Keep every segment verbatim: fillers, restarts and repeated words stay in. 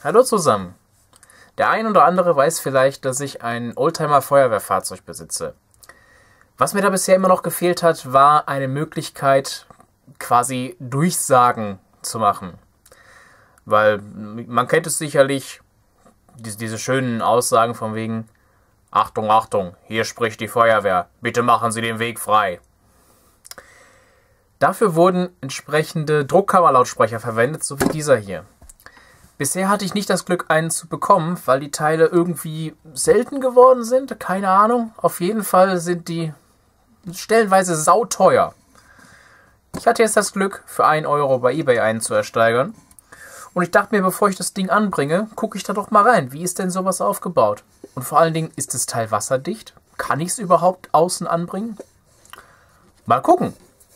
Hallo zusammen. Der ein oder andere weiß vielleicht, dass ich ein Oldtimer-Feuerwehrfahrzeug besitze. Was mir da bisher immer noch gefehlt hat, war eine Möglichkeit, quasi Durchsagen zu machen. Weil man kennt es sicherlich, diese, diese schönen Aussagen von wegen: Achtung, Achtung, hier spricht die Feuerwehr, bitte machen Sie den Weg frei. Dafür wurden entsprechende Druckkammerlautsprecher verwendet, so wie dieser hier. Bisher hatte ich nicht das Glück, einen zu bekommen, weil die Teile irgendwie selten geworden sind. Keine Ahnung. Auf jeden Fall sind die stellenweise sauteuer. Ich hatte jetzt das Glück, für einen Euro bei eBay einen zu ersteigern. Und ich dachte mir, bevor ich das Ding anbringe, gucke ich da doch mal rein. Wie ist denn sowas aufgebaut? Und vor allen Dingen, ist das Teil wasserdicht? Kann ich es überhaupt außen anbringen? Mal gucken.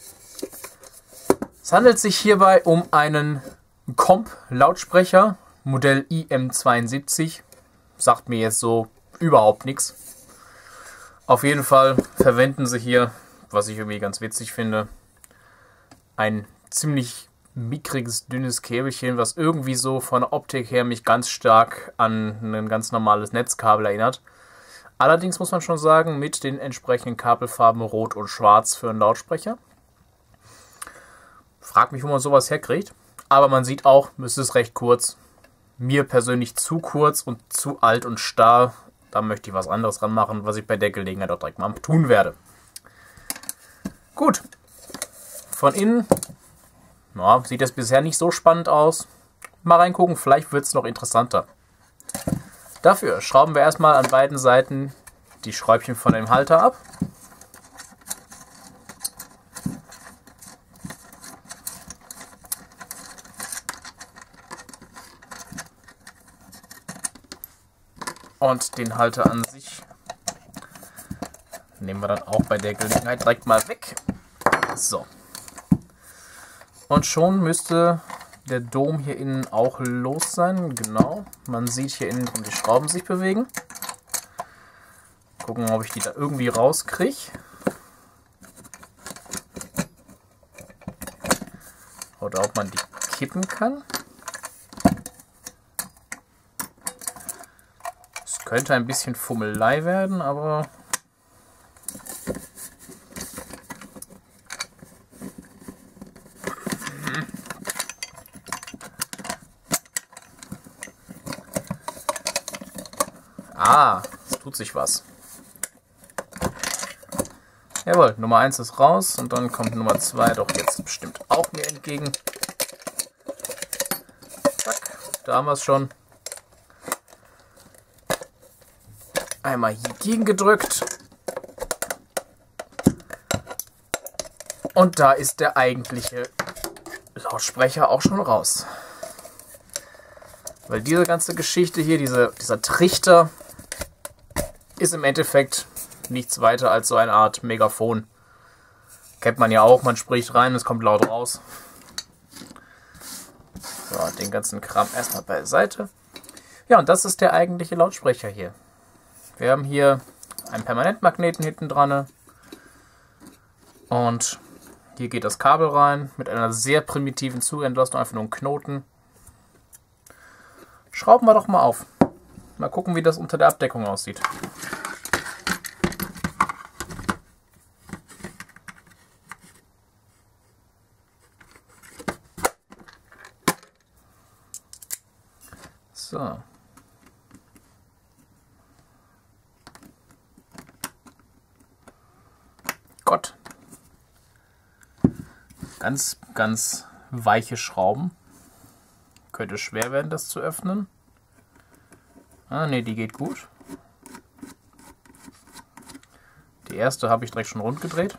Es handelt sich hierbei um einen Comp-Lautsprecher, Modell I M zweiundsiebzig. Sagt mir jetzt so überhaupt nichts. Auf jeden Fall verwenden sie hier, was ich irgendwie ganz witzig finde, ein ziemlich mickriges, dünnes Käbelchen, was irgendwie so von der Optik her mich ganz stark an ein ganz normales Netzkabel erinnert. Allerdings muss man schon sagen, mit den entsprechenden Kabelfarben Rot und Schwarz für einen Lautsprecher. Frag mich, wo man sowas herkriegt. Aber man sieht auch, es ist recht kurz. Mir persönlich zu kurz und zu alt und starr. Da möchte ich was anderes dran machen, was ich bei der Gelegenheit auch direkt mal tun werde. Gut. Von innen ja, sieht das bisher nicht so spannend aus. Mal reingucken, vielleicht wird es noch interessanter. Dafür schrauben wir erstmal an beiden Seiten die Schräubchen von dem Halter ab. Und den Halter an sich nehmen wir dann auch bei der Gelegenheit direkt mal weg. So. Und schon müsste der Dom hier innen auch los sein. Genau. Man sieht hier innen drin die Schrauben sich bewegen. Gucken, ob ich die da irgendwie rauskriege. Oder ob man die kippen kann. Es könnte ein bisschen Fummelei werden, aber ah, es tut sich was. Jawohl, Nummer eins ist raus und dann kommt Nummer zwei doch jetzt bestimmt auch mir entgegen. Zack, da haben wir es schon. Einmal hier gegen gedrückt. Und da ist der eigentliche Lautsprecher auch schon raus. Weil diese ganze Geschichte hier, diese, dieser Trichter, ist im Endeffekt nichts weiter als so eine Art Megafon. Kennt man ja auch, man spricht rein, es kommt laut raus. So, den ganzen Kram erstmal beiseite. Ja, und das ist der eigentliche Lautsprecher hier. Wir haben hier einen Permanentmagneten hinten dran. Und hier geht das Kabel rein mit einer sehr primitiven Zugentlastung, einfach nur einen Knoten. Schrauben wir doch mal auf. Mal gucken, wie das unter der Abdeckung aussieht. So. Gott. Ganz, ganz weiche Schrauben. Könnte schwer werden, das zu öffnen. Ah, ne, die geht gut. Die erste habe ich direkt schon rund gedreht.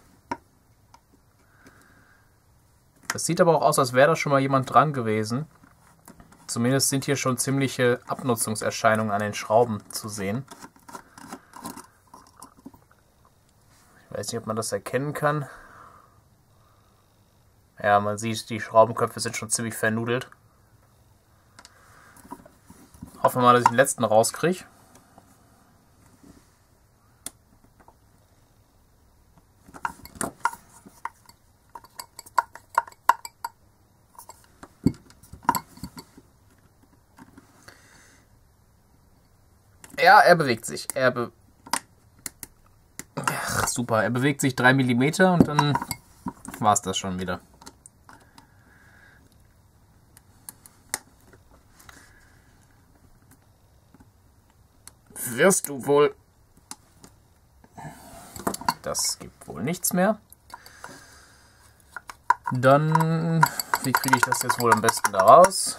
Das sieht aber auch aus, als wäre da schon mal jemand dran gewesen. Zumindest sind hier schon ziemliche Abnutzungserscheinungen an den Schrauben zu sehen. Ich weiß nicht, ob man das erkennen kann. Ja, man sieht, die Schraubenköpfe sind schon ziemlich vernudelt. Hoffen wir mal, dass ich den letzten rauskriege. Ja, er bewegt sich. Er be Ach, super, er bewegt sich drei Millimeter und dann war es das schon wieder. Wirst du wohl... Das gibt wohl nichts mehr. Dann, wie kriege ich das jetzt wohl am besten da raus?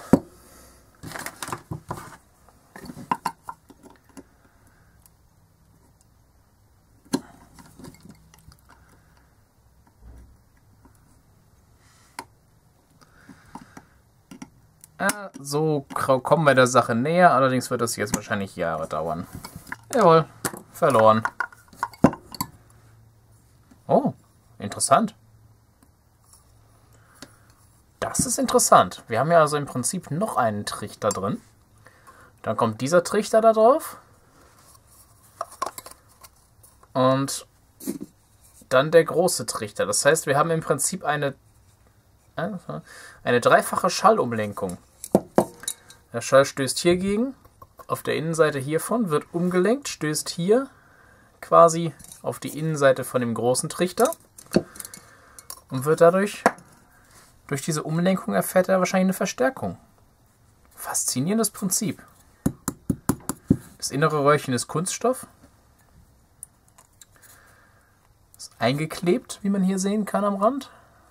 Ja, so kommen wir der Sache näher, allerdings wird das jetzt wahrscheinlich Jahre dauern. Jawohl, verloren. Oh, interessant. Das ist interessant. Wir haben ja also im Prinzip noch einen Trichter drin. Dann kommt dieser Trichter da drauf. Und dann der große Trichter. Das heißt, wir haben im Prinzip eine, eine dreifache Schallumlenkung. Der Schall stößt hier gegen, auf der Innenseite hiervon, wird umgelenkt, stößt hier quasi auf die Innenseite von dem großen Trichter und wird dadurch, durch diese Umlenkung erfährt er wahrscheinlich eine Verstärkung. Faszinierendes Prinzip. Das innere Röhrchen ist Kunststoff. Ist eingeklebt, wie man hier sehen kann am Rand.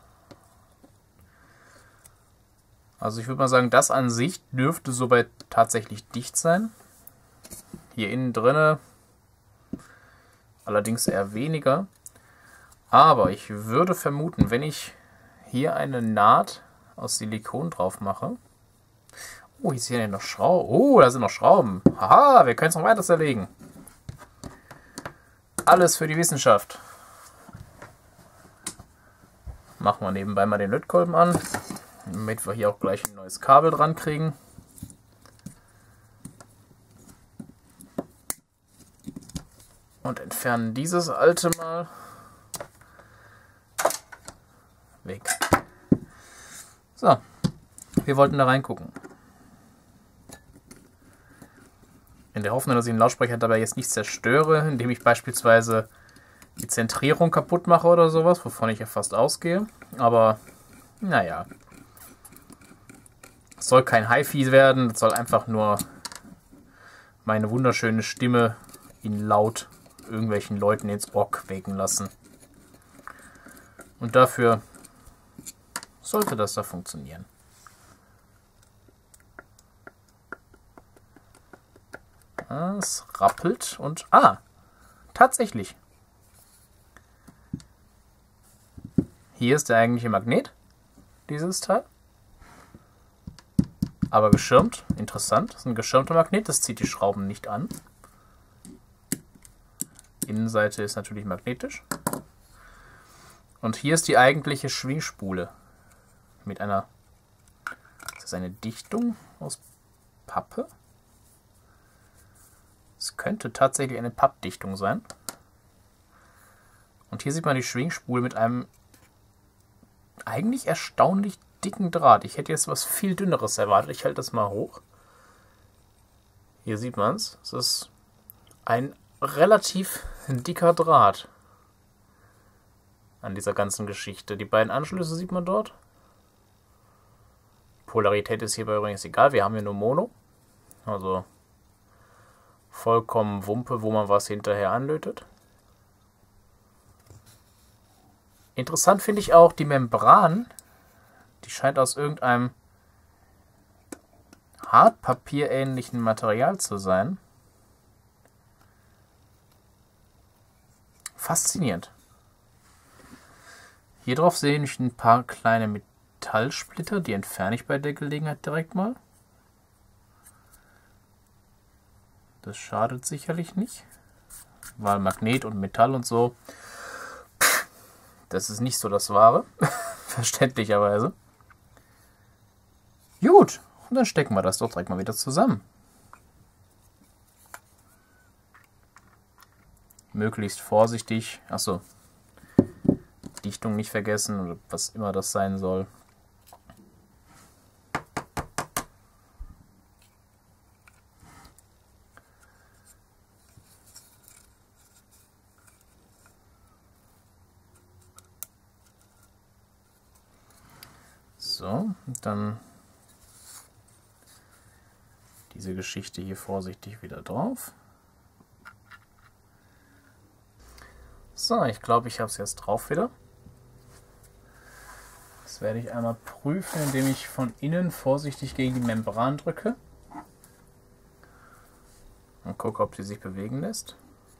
Also ich würde mal sagen, das an sich dürfte soweit tatsächlich dicht sein. Hier innen drinne allerdings eher weniger. Aber ich würde vermuten, wenn ich hier eine Naht aus Silikon drauf mache. Oh, hier sind ja noch Schrauben. Oh, da sind noch Schrauben. Haha, wir können es noch weiter zerlegen. Alles für die Wissenschaft. Machen wir nebenbei mal den Lötkolben an, damit wir hier auch gleich ein neues Kabel dran kriegen. Und entfernen dieses alte mal. Weg. So, wir wollten da reingucken. In der Hoffnung, dass ich den Lautsprecher dabei jetzt nicht zerstöre, indem ich beispielsweise die Zentrierung kaputt mache oder sowas, wovon ich ja fast ausgehe. Aber, naja. Es soll kein Hi-Fi werden, es soll einfach nur meine wunderschöne Stimme in laut irgendwelchen Leuten ins Ohr quäken lassen. Und dafür sollte das da funktionieren. Es rappelt und... Ah! Tatsächlich! Hier ist der eigentliche Magnet, dieses Teil. Aber geschirmt. Interessant. Das ist ein geschirmter Magnet, das zieht die Schrauben nicht an. Innenseite ist natürlich magnetisch. Und hier ist die eigentliche Schwingspule. Mit einer... Ist das eine Dichtung aus Pappe? Es könnte tatsächlich eine Pappdichtung sein. Und hier sieht man die Schwingspule mit einem eigentlich erstaunlich dicken Draht. Ich hätte jetzt was viel dünneres erwartet. Ich halte das mal hoch. Hier sieht man es. Es ist ein relativ dicker Draht an dieser ganzen Geschichte. Die beiden Anschlüsse sieht man dort. Polarität ist hierbei übrigens egal. Wir haben hier nur Mono. Also vollkommen Wumpe, wo man was hinterher anlötet. Interessant finde ich auch die Membran. Die scheint aus irgendeinem Hartpapierähnlichen Material zu sein. Faszinierend. Hier drauf sehe ich ein paar kleine Metallsplitter. Die entferne ich bei der Gelegenheit direkt mal. Das schadet sicherlich nicht. Weil Magnet und Metall und so, das ist nicht so das Wahre. Verständlicherweise. Gut, und dann stecken wir das doch direkt mal wieder zusammen. Möglichst vorsichtig. Achso. Dichtung nicht vergessen oder was immer das sein soll. So, und dann diese Geschichte hier vorsichtig wieder drauf. So, ich glaube, ich habe es jetzt drauf wieder. Das werde ich einmal prüfen, indem ich von innen vorsichtig gegen die Membran drücke. Und gucke, ob sie sich bewegen lässt.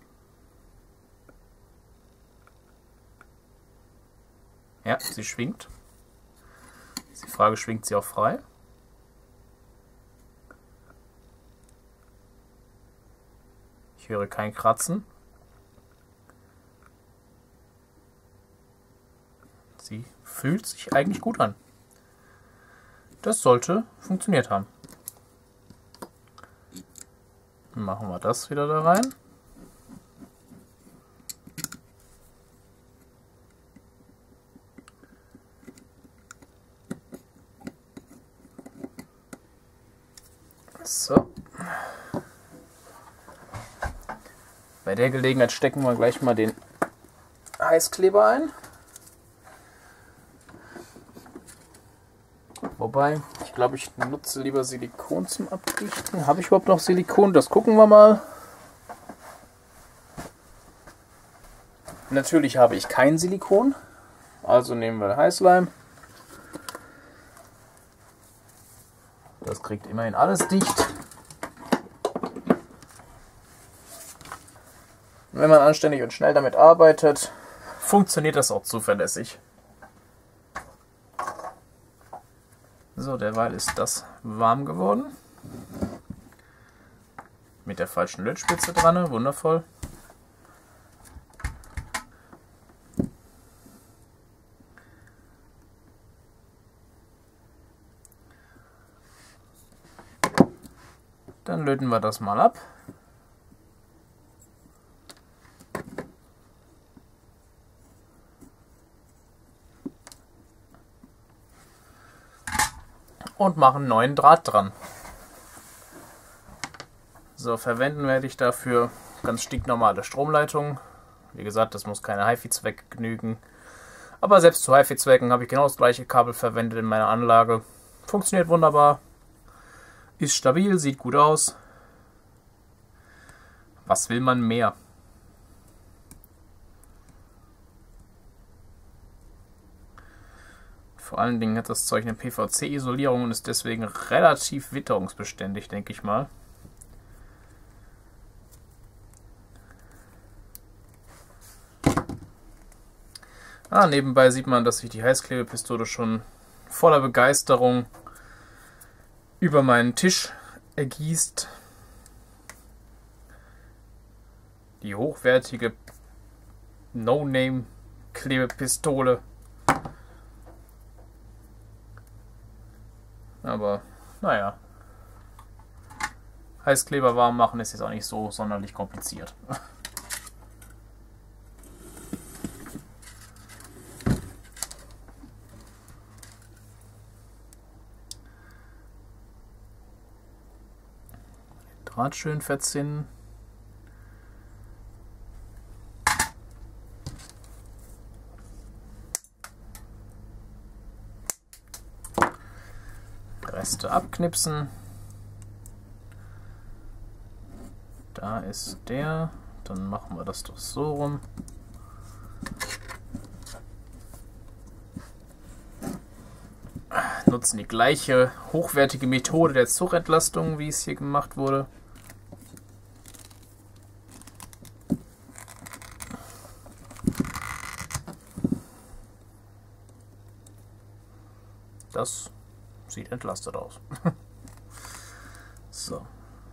Ja, sie schwingt. Ist die Frage, schwingt sie auch frei? Ich höre kein Kratzen. Sie fühlt sich eigentlich gut an. Das sollte funktioniert haben. Dann machen wir das wieder da rein. So. Bei der Gelegenheit stecken wir gleich mal den Heißkleber ein. Wobei, ich glaube, ich nutze lieber Silikon zum Abdichten. Habe ich überhaupt noch Silikon? Das gucken wir mal. Natürlich habe ich kein Silikon. Also nehmen wir Heißleim. Das kriegt immerhin alles dicht. Wenn man anständig und schnell damit arbeitet, funktioniert das auch zuverlässig. So, derweil ist das warm geworden. Mit der falschen Lötspitze dran, wundervoll. Dann löten wir das mal ab. Und machen neuen Draht dran. So, verwenden werde ich dafür ganz stinknormale Stromleitungen. Wie gesagt, das muss keine HiFi-Zweck genügen. Aber selbst zu HiFi-Zwecken habe ich genau das gleiche Kabel verwendet in meiner Anlage. Funktioniert wunderbar. Ist stabil, sieht gut aus. Was will man mehr? Vor allen Dingen hat das Zeug eine P V C-Isolierung und ist deswegen relativ witterungsbeständig, denke ich mal. Ah, nebenbei sieht man, dass sich die Heißklebepistole schon voller Begeisterung über meinen Tisch ergießt. Die hochwertige No-Name-Klebepistole. Aber, naja. Heißkleber warm machen ist jetzt auch nicht so sonderlich kompliziert. Draht schön verzinnen. Reste abknipsen. Da ist der. Dann machen wir das doch so rum. Nutzen die gleiche hochwertige Methode der Zugentlastung, wie es hier gemacht wurde. Das sieht entlastet aus. So.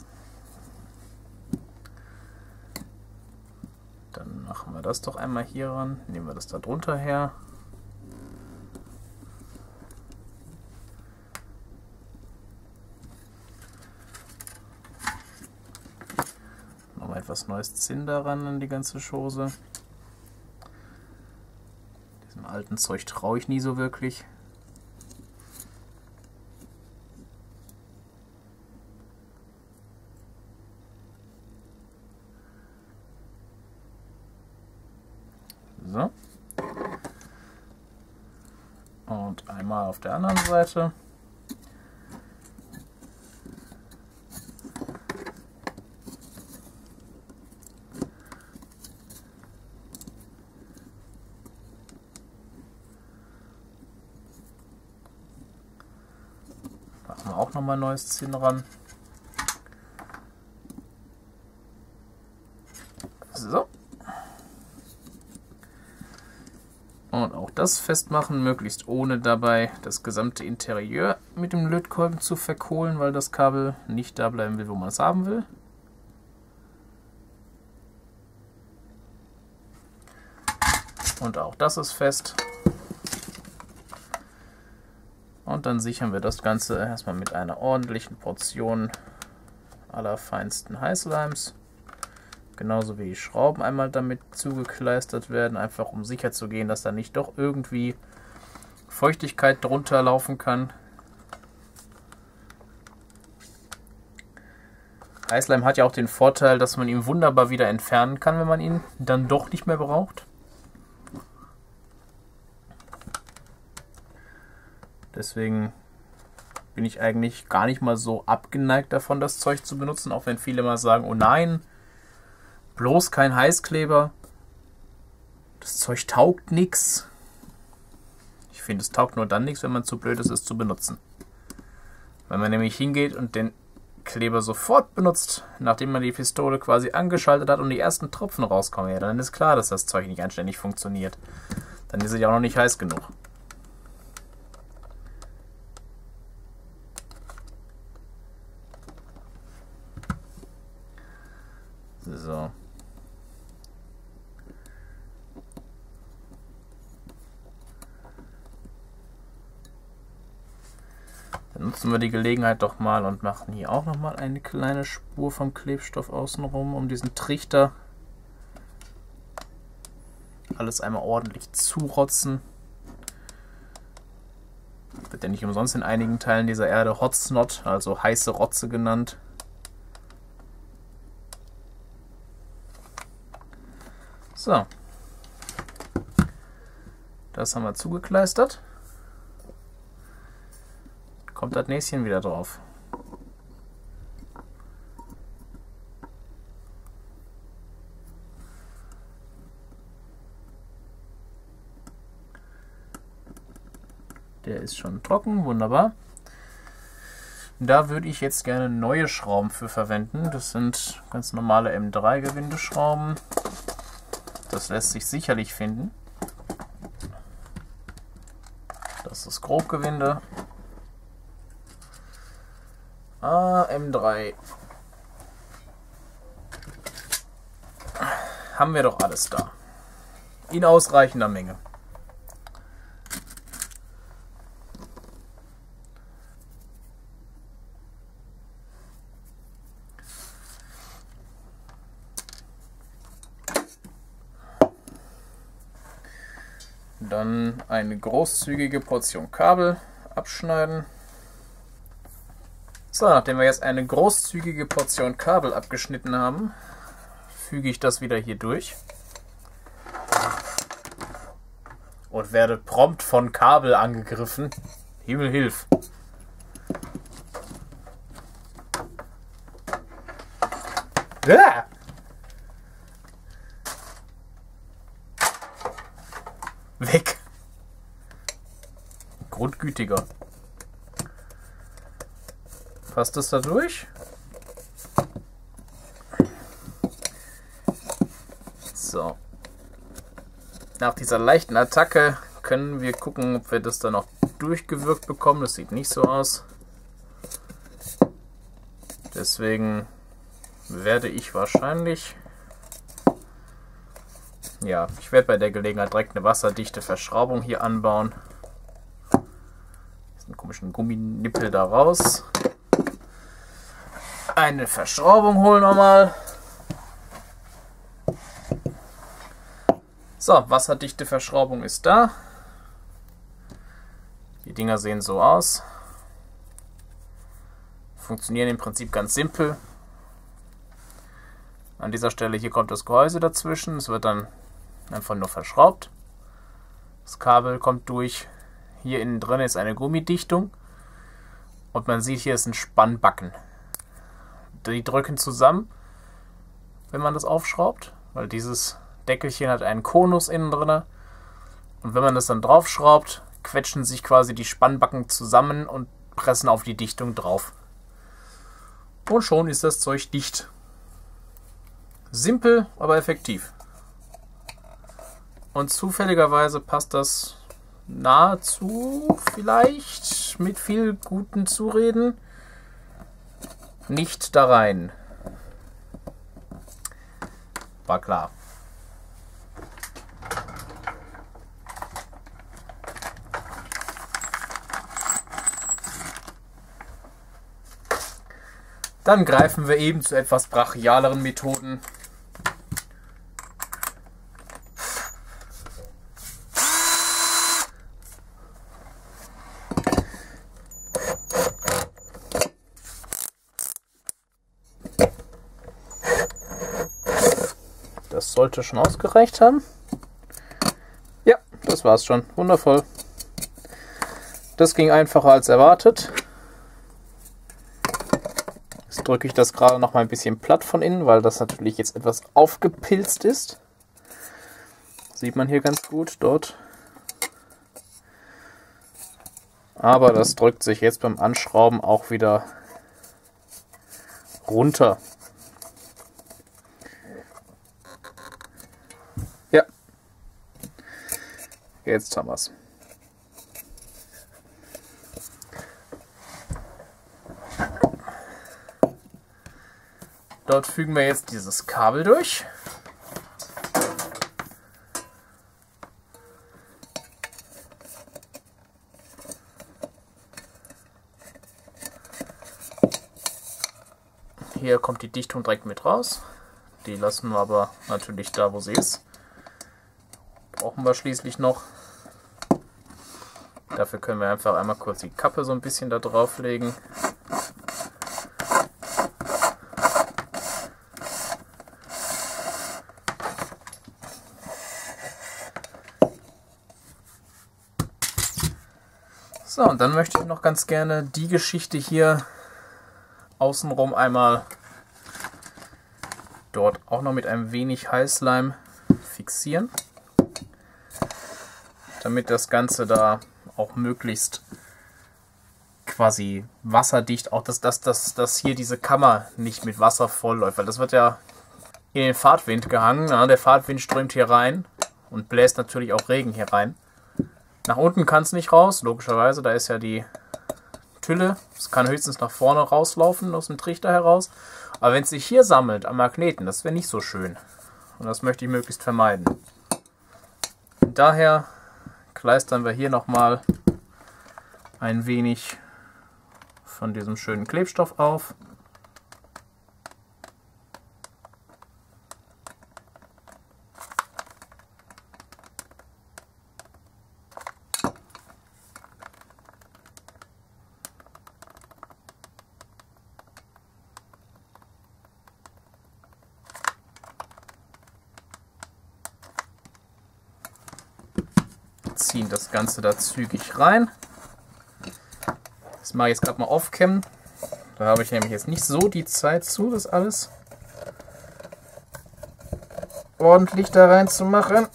Dann machen wir das doch einmal hier ran. Nehmen wir das da drunter her. Machen wir etwas neues Zinn daran an die ganze Chose. Diesem alten Zeug traue ich nie so wirklich. So. Und Einmal auf der anderen Seite. Machen wir auch nochmal ein neues Ziehen ran. So. Und auch das festmachen, möglichst ohne dabei das gesamte Interieur mit dem Lötkolben zu verkohlen, weil das Kabel nicht da bleiben will, wo man es haben will. Und auch das ist fest. Und dann sichern wir das Ganze erstmal mit einer ordentlichen Portion allerfeinsten Heißleims. Genauso wie die Schrauben einmal damit zugekleistert werden, einfach um sicher zu gehen, dass da nicht doch irgendwie Feuchtigkeit drunter laufen kann. Heißleim hat ja auch den Vorteil, dass man ihn wunderbar wieder entfernen kann, wenn man ihn dann doch nicht mehr braucht. Deswegen bin ich eigentlich gar nicht mal so abgeneigt davon, das Zeug zu benutzen, auch wenn viele mal sagen, oh nein, bloß kein Heißkleber. Das Zeug taugt nichts. Ich finde, es taugt nur dann nichts, wenn man zu blöd ist, es zu benutzen. Wenn man nämlich hingeht und den Kleber sofort benutzt, nachdem man die Pistole quasi angeschaltet hat und die ersten Tropfen rauskommen, ja, dann ist klar, dass das Zeug nicht anständig funktioniert. Dann ist es ja auch noch nicht heiß genug. So. Dann nutzen wir die Gelegenheit doch mal und machen hier auch noch mal eine kleine Spur vom Klebstoff außenrum, um diesen Trichter alles einmal ordentlich zurotzen. Wird ja nicht umsonst in einigen Teilen dieser Erde Hot Snot, also heiße Rotze genannt. So. Das haben wir zugekleistert. Kommt das Näschen wieder drauf. Der ist schon trocken, wunderbar. Da würde ich jetzt gerne neue Schrauben für verwenden. Das sind ganz normale M drei Gewindeschrauben. Das lässt sich sicherlich finden. Das ist Grobgewinde. Ah, M drei. Haben wir doch alles da. In ausreichender Menge. Dann eine großzügige Portion Kabel abschneiden. So, nachdem wir jetzt eine großzügige Portion Kabel abgeschnitten haben, füge ich das wieder hier durch und werde prompt von Kabel angegriffen. Himmel hilf! Ja! Weg! Grundgütiger. Passt das da durch? So. Nach dieser leichten Attacke können wir gucken, ob wir das dann noch durchgewirkt bekommen. Das sieht nicht so aus. Deswegen werde ich wahrscheinlich... Ja, ich werde bei der Gelegenheit direkt eine wasserdichte Verschraubung hier anbauen. Diesen komischen Gumminippel da raus. Eine Verschraubung holen wir mal. So, wasserdichte Verschraubung ist da. Die Dinger sehen so aus. Funktionieren im Prinzip ganz simpel. An dieser Stelle hier kommt das Gehäuse dazwischen. Es wird dann einfach nur verschraubt. Das Kabel kommt durch. Hier innen drin ist eine Gummidichtung. Und man sieht, hier ist ein Spannbacken. Die drücken zusammen, wenn man das aufschraubt, weil dieses Deckelchen hat einen Konus innen drin. Und wenn man das dann draufschraubt, quetschen sich quasi die Spannbacken zusammen und pressen auf die Dichtung drauf. Und schon ist das Zeug dicht. Simpel, aber effektiv. Und zufälligerweise passt das nahezu, vielleicht mit viel guten Zureden, nicht da rein. War klar. Dann greifen wir eben zu etwas brachialeren Methoden. Das sollte schon ausgereicht haben. Ja, das war's schon. Wundervoll. Das ging einfacher als erwartet. Jetzt drücke ich das gerade noch mal ein bisschen platt von innen, weil das natürlich jetzt etwas aufgepilzt ist. Sieht man hier ganz gut dort. Aber das drückt sich jetzt beim Anschrauben auch wieder runter. Ja. Jetzt haben wir es. Dort fügen wir jetzt dieses Kabel durch. Hier kommt die Dichtung direkt mit raus. Die lassen wir aber natürlich da, wo sie ist. Brauchen wir schließlich noch. Dafür können wir einfach einmal kurz die Kappe so ein bisschen da drauf legen. So, und dann möchte ich noch ganz gerne die Geschichte hier außenrum einmal dort auch noch mit einem wenig Heißleim fixieren, damit das Ganze da auch möglichst quasi wasserdicht, auch dass, dass, dass, dass hier diese Kammer nicht mit Wasser vollläuft, weil das wird ja in den Fahrtwind gehangen. Na, der Fahrtwind strömt hier rein und bläst natürlich auch Regen hier rein. Nach unten kann es nicht raus, logischerweise, da ist ja die Tülle. Es kann höchstens nach vorne rauslaufen, aus dem Trichter heraus. Aber wenn es sich hier sammelt am Magneten, das wäre nicht so schön. Und das möchte ich möglichst vermeiden. Und daher kleistern wir hier nochmal ein wenig von diesem schönen Klebstoff auf. Ziehen das Ganze da zügig rein. Das mache ich jetzt gerade mal off-cam. Da habe ich nämlich jetzt nicht so die Zeit zu, das alles ordentlich da rein zu machen.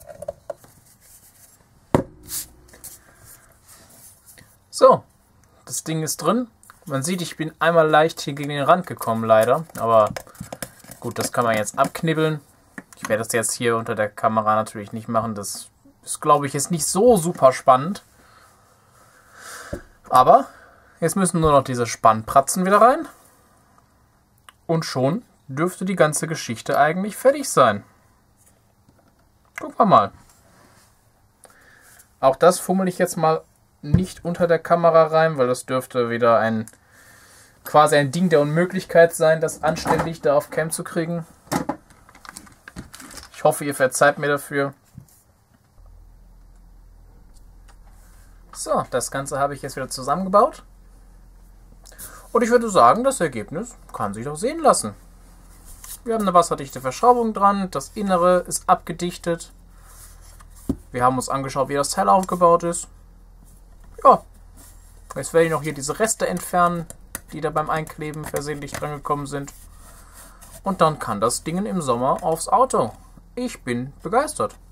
So, das Ding ist drin. Man sieht, ich bin einmal leicht hier gegen den Rand gekommen, leider. Aber gut, das kann man jetzt abknibbeln. Ich werde das jetzt hier unter der Kamera natürlich nicht machen. Das ist, glaube ich, jetzt nicht so super spannend. Aber jetzt müssen nur noch diese Spannpratzen wieder rein. Und schon dürfte die ganze Geschichte eigentlich fertig sein. Gucken wir mal. Auch das fummel ich jetzt mal nicht unter der Kamera rein, weil das dürfte wieder ein quasi ein Ding der Unmöglichkeit sein, das anständig da auf Cam zu kriegen. Ich hoffe, ihr verzeiht mir dafür. So, das Ganze habe ich jetzt wieder zusammengebaut. Und ich würde sagen, das Ergebnis kann sich doch sehen lassen. Wir haben eine wasserdichte Verschraubung dran, das Innere ist abgedichtet. Wir haben uns angeschaut, wie das Teil aufgebaut ist. Ja, jetzt werde ich noch hier diese Reste entfernen, die da beim Einkleben versehentlich dran gekommen sind. Und dann kann das Ding im Sommer aufs Auto. Ich bin begeistert.